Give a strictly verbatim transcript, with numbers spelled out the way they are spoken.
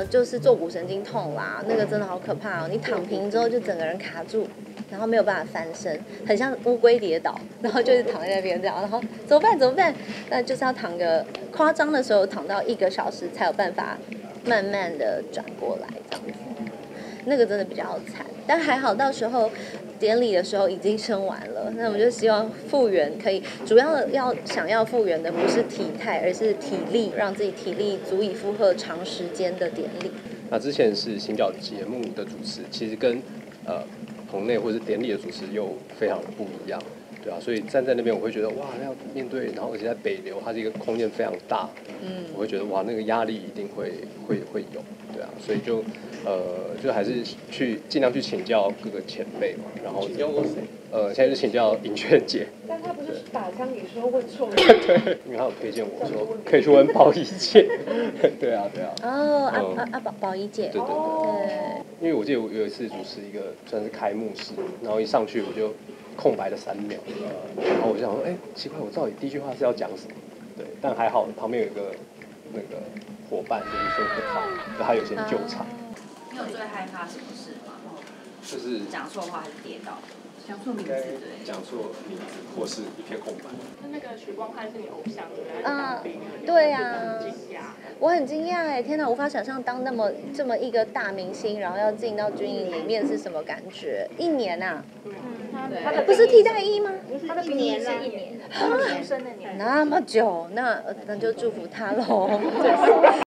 就是坐骨神经痛啦，那个真的好可怕哦！你躺平之后就整个人卡住，然后没有办法翻身，很像乌龟跌倒，然后就是躺在那边这样，然后怎么办？怎么办？那就是要躺个夸张的时候躺到一个小时才有办法慢慢的转过来这样子，那个真的比较惨，但还好到时候典礼的时候已经生完了，那我们就希望复原可以，主要要想要复原的不是体态，而是体力，让自己体力足以负荷长时间的典礼。 那之前是行脚节目的主持，其实跟呃棚内或是典礼的主持又非常的不一样，对啊，所以站在那边我会觉得哇，要面对，然后而且在北流，它是一个空间非常大，嗯，我会觉得哇，那个压力一定会会会有，对啊，所以就呃就还是去尽量去请教各个前辈嘛，然后请教过谁？ 呃，现在就请教尹娟姐。 但他不是打枪你说问错对，因为他有推荐我说可以去问宝仪姐。对啊，对啊。 哦，啊啊啊，宝宝仪姐。 对对对对。因为我记得我有一次主持一个算是开幕式，然后一上去我就空白了三秒，呃，然后我就想说，哎、欸，奇怪，我到底第一句话是要讲什么？对，但还好旁边有一个那个伙伴，就是说很好，就他有先救场。 你有最害怕什么事吗？ 就是讲错话还是跌倒？讲错名字，对。 讲错名字或是一片空白。 那那个许光汉是你偶像，对不对？ 啊，对呀、 啊。惊讶。 我很惊讶哎，天哪，无法想象当那么这么一个大明星，然后要进到军营里面是什么感觉？一年啊？ 嗯， 他的不是替代役吗？ 他的年是一年，他出生的年。 那么久，那那就祝福他喽。